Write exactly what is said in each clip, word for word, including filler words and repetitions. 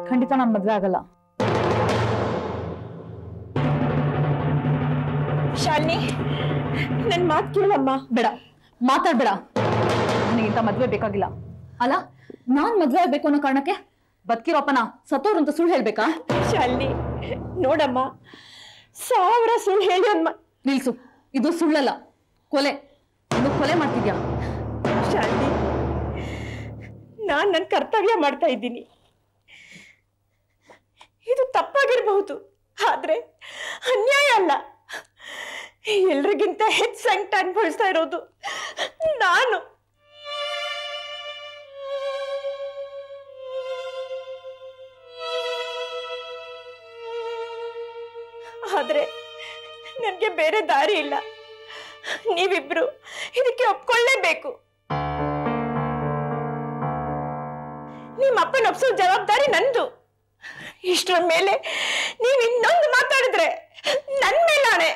ಖಂಡಿತ ನಾನು ಮದ್ವೆ ಆಗಲ್ಲ. ಶಾಲಿನಿ, ನನ್ ಮಾತು ಕೇಳಮ್ಮ. ಬೇಡ, ಮಾತಾಡ್ಬೇಡ. ನನಗಿಂತ ಮದ್ವೆ ಬೇಕಾಗಿಲ್ಲ. ಅಲ್ಲ, ನಾನ್ ಮದ್ವೆ ಆಗ್ಬೇಕು ಅನ್ನೋ ಕಾರಣಕ್ಕೆ ಬದುಕಿರೋಪ್ಪನ ಸತ್ತೋರು ಅಂತ ಸುಳ್ಳು ಹೇಳ್ಬೇಕಾ? ಶಾಲಿನಿ ನೋಡಮ್ಮ, ಸಾವಿರ ಸುಳ್ಳು ಹೇಳಿ ಅಮ್ಮ. ನಿಲ್ಸು, ಇದು ಸುಳ್ಳಲ್ಲ, ಕೊಲೆ. ಇದು ಕೊಲೆ ಮಾಡ್ತಿದ್ಯಾ? ಶಾಲಿನಿ, ನಾನ್ ನನ್ನ ಕರ್ತವ್ಯ ಮಾಡ್ತಾ ಇದ್ದೀನಿ. ಇದು ತಪ್ಪಾಗಿರಬಹುದು, ಆದ್ರೆ ಅನ್ಯಾಯ ಅಲ್ಲ. ಎಲ್ರಿಗಿಂತ ಹೆಚ್ಚು ಸಂಕಟ ಅನುಭವಿಸ್ತಾ ಇರೋದು ನಾನು. ಆದ್ರೆ ನನಗೆ ಬೇರೆ ದಾರಿ ಇಲ್ಲ. ನೀವಿಬ್ರು ಇದಕ್ಕೆ ಒಪ್ಕೊಳ್ಳೇಬೇಕು. ನಿಮ್ಮ ಅಪ್ಪನ ಒಪ್ಸೋ ಜವಾಬ್ದಾರಿ ನಂದು. ಇಷ್ಟರ ಮೇಲೆ ನೀವು ಇನ್ನೊಂದು ಮಾತಾಡಿದ್ರೆ ನನ್ನ ಮೇಲಾಣೆ.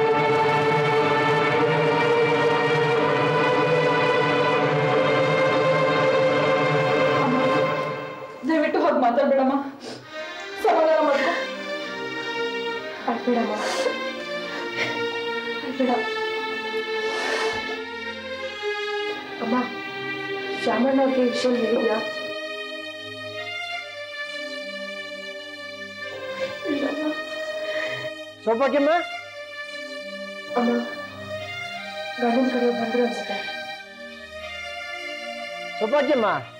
ದಯವಿಟ್ಟು ಹೋಗಿ ಮಾತಾಡ್ಬೇಡಮ್ಮ, ಸಮಾಧಾನ ಮಾಡ್ಕೊ. ಅಳ್ಬೇಡಮ್ಮ, ಅಳ್ಬೇಡ. ಅಮ್ಮ, ಶ್ಯಾಮಣ್ಣ ಅವ್ರಿಗೆ ವಿಷಯ ಹೇಳಿದ್ಯಾ? ಸೌಭಾಗ್ಯಮ್ಮ, ಅಮ್ಮ ಗಂಡನ ಕಡೆ ಬಂದ್ರು ಅನ್ಸುತ್ತೆ. ಸೌಭಾಗ್ಯಮ್ಮ